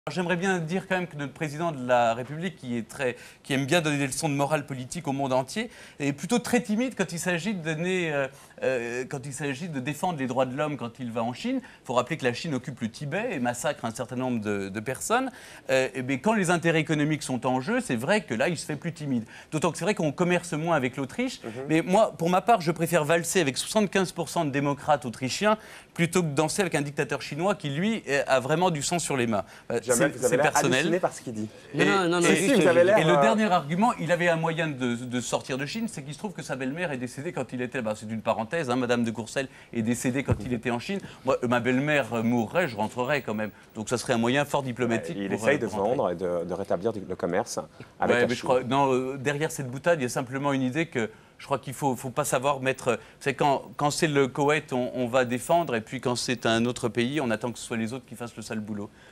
J'aimerais bien dire quand même que notre président de la République, qui aime bien donner des leçons de morale politique au monde entier, est plutôt très timide quand il s'agit de défendre les droits de l'homme quand il va en Chine. Il faut rappeler que la Chine occupe le Tibet et massacre un certain nombre de personnes. Et quand les intérêts économiques sont en jeu, c'est vrai que là, il se fait plus timide. D'autant que c'est vrai qu'on commerce moins avec l'Autriche. Mais moi, pour ma part, je préfère valser avec 75% de démocrates autrichiens plutôt que danser avec un dictateur chinois qui, lui, a vraiment du sang sur les mains. C'est personnel. Par ce qu'il dit. Et Et le dernier argument, il avait un moyen de sortir de Chine, c'est qu'il se trouve que sa belle-mère est décédée quand il était là-bas. C'est une parenthèse, hein, Madame de Courcelles est décédée quand il était en Chine. Moi, ma belle-mère mourrait, je rentrerais quand même. Donc ça serait un moyen fort diplomatique. Il essaye de vendre et de rétablir le commerce avec la Chine. Je crois, non, derrière cette boutade, il y a simplement une idée que je crois qu'il ne faut pas savoir mettre... C'est quand c'est le Koweït, on va défendre, et puis quand c'est un autre pays, on attend que ce soit les autres qui fassent le sale boulot.